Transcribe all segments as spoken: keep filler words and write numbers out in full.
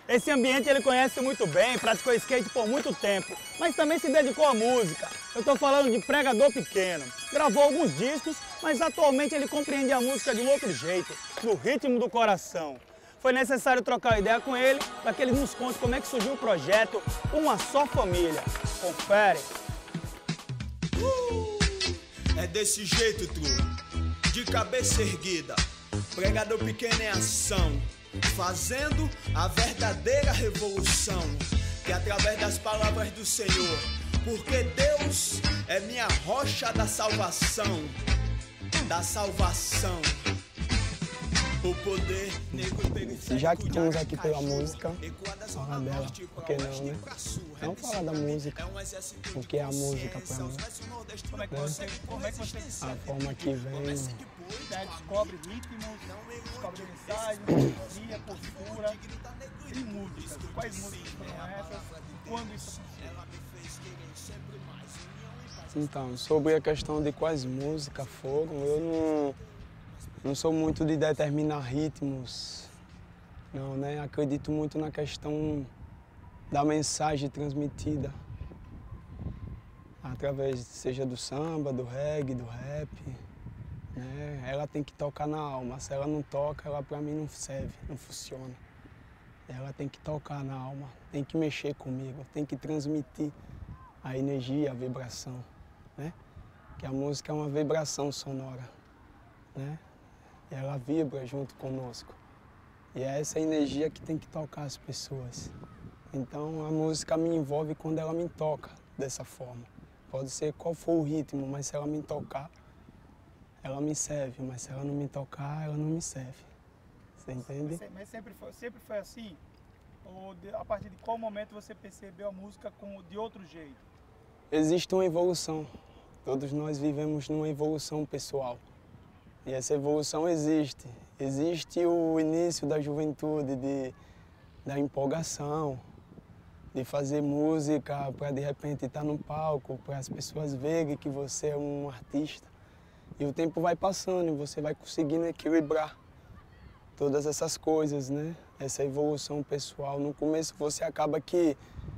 Esse ambiente ele conhece muito bem, praticou skate por muito tempo, mas também se dedicou à música. Eu estou falando de Pregador Pequeno. Gravou alguns discos, mas atualmente ele compreende a música de um outro jeito, no ritmo do coração. Foi necessário trocar uma ideia com ele para que ele nos conte como é que surgiu o projeto Uma Só Família. Confere. Uh, é desse jeito, tru, de cabeça erguida, Pregador Pequeno em ação, fazendo a verdadeira revolução, que é através das palavras do Senhor, porque Deus é minha rocha da salvação, da salvação. O poder negro periférico. Já que estamos aqui pela música, falar dela, por que não, né? Não falar da música, o que é a música pra mim. Como é que você, como é que você A forma que vem. descobre ritmos, descobre mensagem, melodia, postura e músicas? Quais músicas foram essas? Quando isso aconteceu? Então, sobre a questão de quais músicas foram, eu não, não sou muito de determinar ritmos, não, né? Acredito muito na questão da mensagem transmitida, através, seja do samba, do reggae, do rap, né? Ela tem que tocar na alma, se ela não toca, ela pra mim não serve, não funciona. Ela tem que tocar na alma, tem que mexer comigo, tem que transmitir a energia, a vibração, né? Que a música é uma vibração sonora, né? E ela vibra junto conosco. E é essa energia que tem que tocar as pessoas. Então a música me envolve quando ela me toca dessa forma. Pode ser qual for o ritmo, mas se ela me tocar, ela me serve. Mas se ela não me tocar, ela não me serve. Você entende? Mas, mas sempre, foi, sempre foi assim? Ou de, a partir de qual momento você percebeu a música com, de outro jeito? Existe uma evolução. Todos nós vivemos numa evolução pessoal. E essa evolução existe. Existe o início da juventude, de, da empolgação, de fazer música para de repente estar no palco, para as pessoas verem que você é um artista. E o tempo vai passando e você vai conseguindo equilibrar todas essas coisas, né? Essa evolução pessoal. No começo você acaba que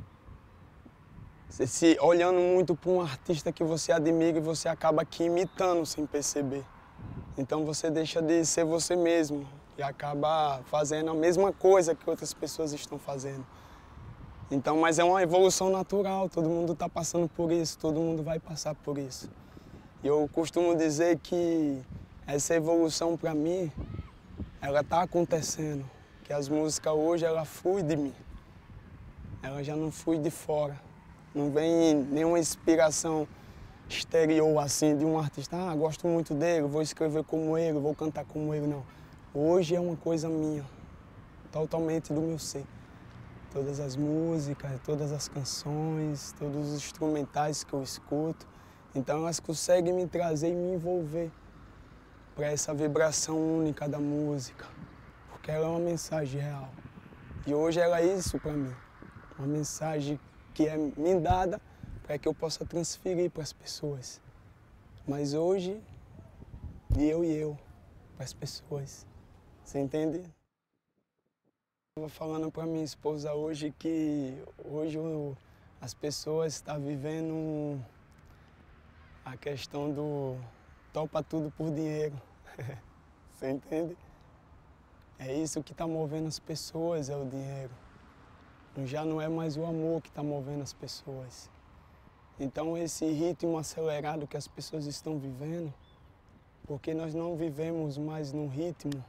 se, se olhando muito para um artista que você admira e você acaba que imitando sem perceber. Então você deixa de ser você mesmo e acaba fazendo a mesma coisa que outras pessoas estão fazendo. Então, mas é uma evolução natural, todo mundo está passando por isso, todo mundo vai passar por isso. E eu costumo dizer que essa evolução para mim, ela está acontecendo, que as músicas hoje, ela flui de mim, ela já não flui de fora, não vem nenhuma inspiração exterior assim de um artista, ah, gosto muito dele, vou escrever como ele, vou cantar como ele, não. Hoje é uma coisa minha, totalmente do meu ser. Todas as músicas, todas as canções, todos os instrumentais que eu escuto, então elas conseguem me trazer e me envolver para essa vibração única da música, porque ela é uma mensagem real. E hoje ela é isso para mim, uma mensagem que é me dada para que eu possa transferir para as pessoas. Mas hoje, eu e eu, para as pessoas. Você entende? Eu estava falando para minha esposa hoje que hoje eu, as pessoas estão vivendo a questão do topa tudo por dinheiro. Você entende? É isso que está movendo as pessoas, é o dinheiro. Já não é mais o amor que está movendo as pessoas. Então esse ritmo acelerado que as pessoas estão vivendo, porque nós não vivemos mais no ritmo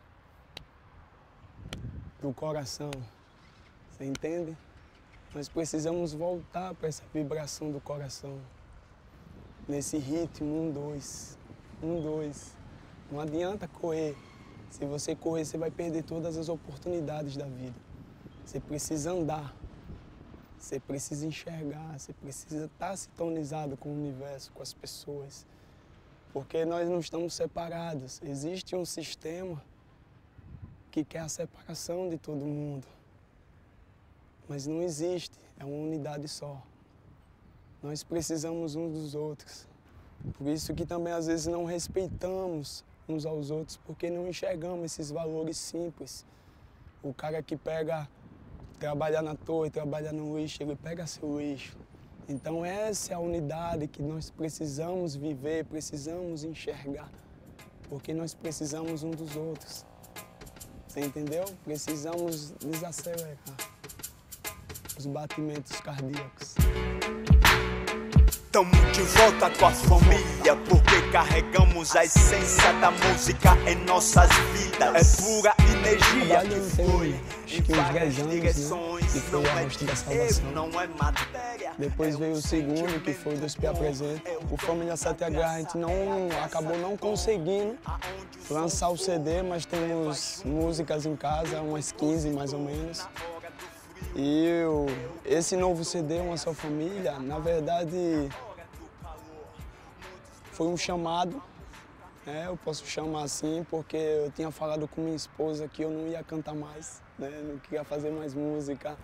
do coração, você entende? Nós precisamos voltar para essa vibração do coração, nesse ritmo, um, dois, um, dois. Não adianta correr, se você correr você vai perder todas as oportunidades da vida. Você precisa andar. Você precisa enxergar, você precisa estar sintonizado com o universo, com as pessoas. Porque nós não estamos separados. Existe um sistema que quer a separação de todo mundo. Mas não existe, é uma unidade só. Nós precisamos uns dos outros. Por isso que também às vezes não respeitamos uns aos outros, porque não enxergamos esses valores simples. O cara que pega trabalhar na torre, trabalhar no lixo, ele pega seu lixo. Então essa é a unidade que nós precisamos viver, precisamos enxergar, porque nós precisamos um dos outros. Você entendeu? Precisamos desacelerar os batimentos cardíacos. Tamo de volta com a família, porque carregamos a essência da música em nossas vidas. É pura energia que foi em várias direções, não é dinheiro, não é matéria. Depois veio o segundo, que foi o Deus P Apresenta. O Família Satyagraha, a gente não, acabou não conseguindo lançar o C D, mas temos músicas em casa, umas quinze mais ou menos. E eu, esse novo C D, Uma Só Família, na verdade, foi um chamado, né? Eu posso chamar assim, porque eu tinha falado com minha esposa que eu não ia cantar mais, né? Não queria fazer mais música,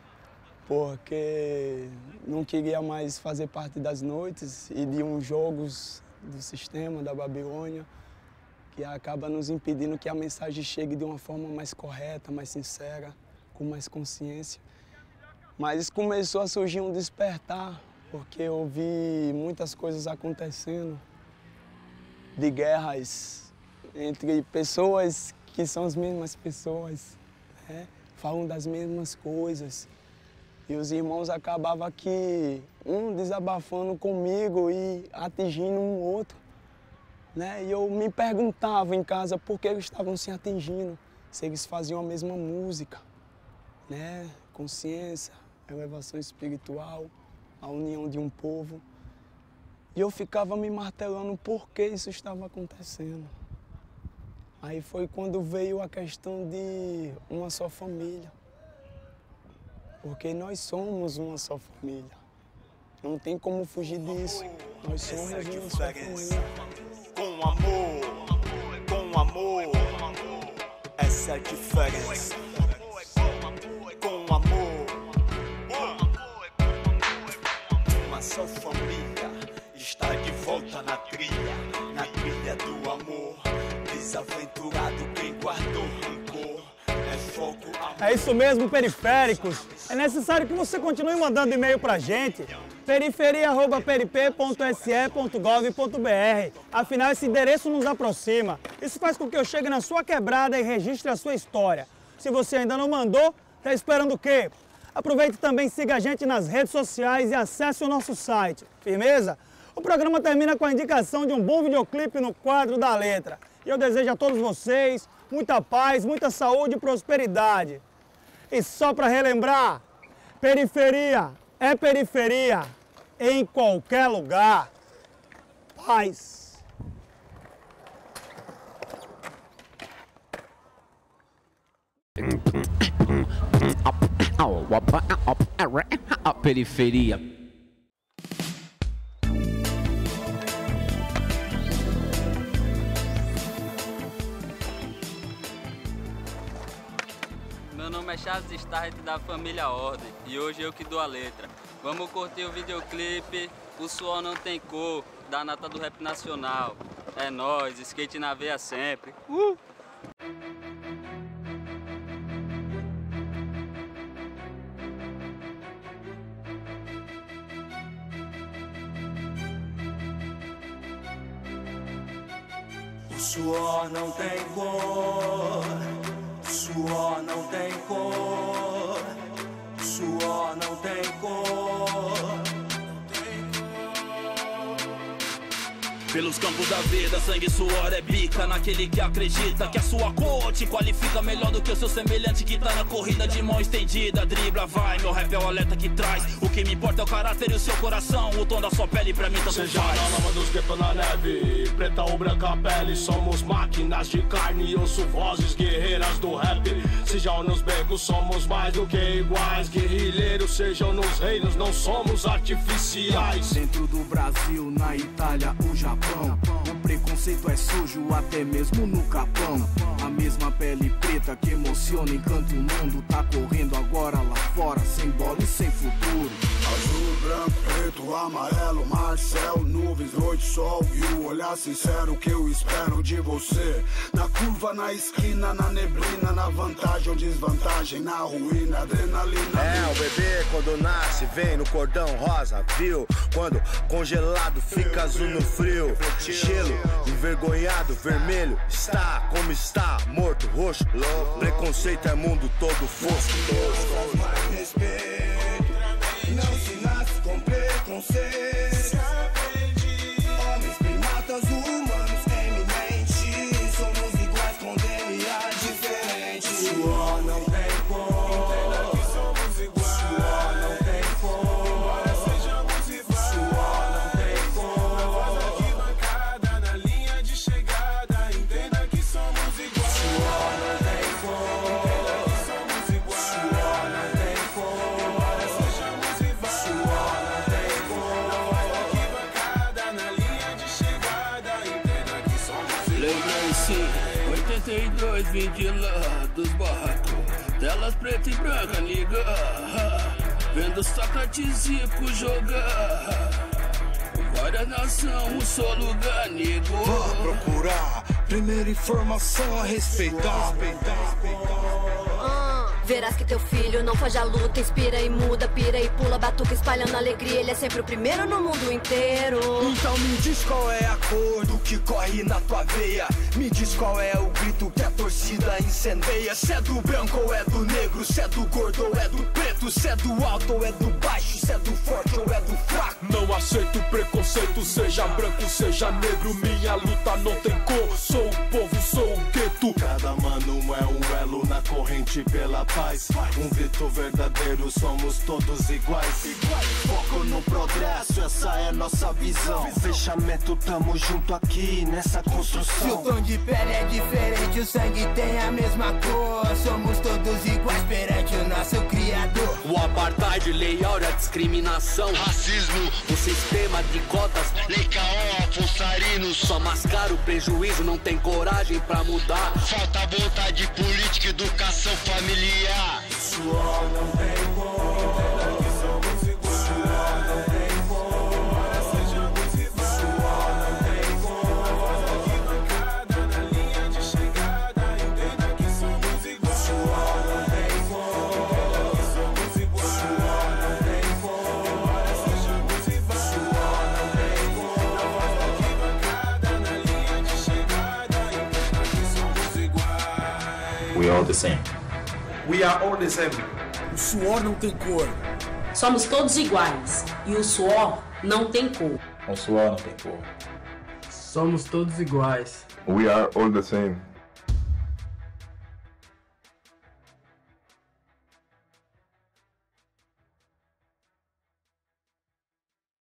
porque não queria mais fazer parte das noites e de uns jogos do sistema, da Babilônia, que acaba nos impedindo que a mensagem chegue de uma forma mais correta, mais sincera, com mais consciência. Mas começou a surgir um despertar, porque eu vi muitas coisas acontecendo, de guerras entre pessoas que são as mesmas pessoas, né? Falam das mesmas coisas. E os irmãos acabavam aqui, um desabafando comigo e atingindo um outro, né? E eu me perguntava em casa por que eles estavam se atingindo, se eles faziam a mesma música, né? Consciência, elevação espiritual, a união de um povo. E eu ficava me martelando por que isso estava acontecendo. Aí foi quando veio a questão de uma só família. Porque nós somos uma só família. Não tem como fugir disso. Nós somos uma só família. Com amor, com amor, essa é a diferença. Com amor, uma só família está de volta na trilha, na trilha do amor. Desaventurado quem guardou rancor, é fogo, amor. É isso mesmo, periféricos. É necessário que você continue mandando e-mail pra gente, periferia arroba perip ponto s e ponto gov ponto b r. Afinal, esse endereço nos aproxima. Isso faz com que eu chegue na sua quebrada e registre a sua história. Se você ainda não mandou, tá esperando o quê? Aproveite e também siga a gente nas redes sociais e acesse o nosso site. Firmeza? O programa termina com a indicação de um bom videoclipe no quadro da letra. E eu desejo a todos vocês muita paz, muita saúde e prosperidade. E só para relembrar, periferia é periferia em qualquer lugar. Paz. Periferia. Meu nome é Charles Start da família Ordem e hoje eu que dou a letra. Vamos curtir o videoclipe O Suor Não Tem Cor, da nata do rap nacional. É nóis, skate na veia sempre. Uh! O suor não tem cor, o suor não tem cor, o suor não tem cor. Pelos campos da vida, sangue e suor é bica naquele que acredita que a sua cor te qualifica melhor do que o seu semelhante que tá na corrida de mão estendida. Dribla, vai, meu rap é o alerta que traz. O que me importa é o caráter e o seu coração, o tom da sua pele pra mim tanto faz. Seja na lama dos guetos na neve, preta ou branca pele, somos máquinas de carne e osso, vozes guerreiras do rap. Sejam nos becos, somos mais do que iguais, guerrilheiros, sejam nos reinos, não somos artificiais. Dentro do Brasil, na Itália, o Japão, ganha-pão. O preconceito é sujo até mesmo no capão. A mesma pele preta que emociona, encanta o mundo, tá correndo agora lá fora, sem bola e sem futuro. Azul, branco, preto, amarelo, mar, céu, nuvens, noite, sol e o olhar sincero que eu espero de você. Na curva, na esquina, na neblina, na vantagem ou desvantagem, na ruína, adrenalina. É, o bebê quando nasce vem no cordão rosa, viu? Quando congelado fica azul no frio. Gelo, envergonhado, vermelho, está como está, morto, roxo, louco. Preconceito é mundo todo fosco. Deus mais respeito, não se nasce com preconceito. Homens, primatas, humanos, eminentes, somos iguais com D N A diferente. Suor não tem cor, entenda que somos iguais. Suor não tem cor, embora sejamos iguais. Suor não tem cor, na voz arquibancada, na linha de chegada, entenda que somos iguais. Suor não tem cor, entenda que somos iguais. Suor não tem cor, embora sejamos iguais. Suor não tem cor, na voz arquibancada, na linha de chegada, entenda que somos iguais. Lembrança, oitenta e dois, vim de lá dos barracos, telas preta e branca, liga, vendo Sócrates Zico jogar, várias nação, um só lugar, nego. Vá procurar, primeira informação a respeitar. Verás que teu filho não foge à luta, inspira e muda, pira e pula, batuca espalhando alegria, ele é sempre o primeiro no mundo inteiro. Então me diz qual é a cor do que corre na tua veia. Me diz qual é o grito que a torcida incendeia. Se é do branco ou é do negro, se é do gordo ou é do preto, se é do alto ou é do baixo, se é do forte ou é do fraco. Não aceito preconceito, seja branco, seja negro. Minha luta não tem cor, sou o povo, sou o gueto. Cada mano é um elo na corrente pela paz. Um grito verdadeiro, somos todos iguais. Foco no progresso, essa é nossa visão. Fechamento, tamo junto aqui nessa construção. Se o tom de pele é diferente, o sangue tem a mesma cor. Somos todos iguais perante o nosso Criador. O apartheid, lei áurea, discriminação, Racismo, o sistema de cotas, lei Caon, Afonsarinos. só mascara o prejuízo, não tem coragem pra mudar. Falta vontade política, educação familiar. Suor não tem cor, entenda que somos iguais. Suor não tem cor, embora sejamos iguais. Suor não tem cor, na voz arquibancada, na linha de chegada, entenda que somos iguais. Suor não tem cor, entenda que somos iguais. Suor não tem cor, embora sejamos iguais. Suor não tem cor, na voz arquibancada, na linha de chegada, entenda que somos iguais. We are the same. We are all the same. O suor não tem cor. Somos todos iguais e o suor não tem cor. O suor não tem cor. Somos todos iguais. We are all the same.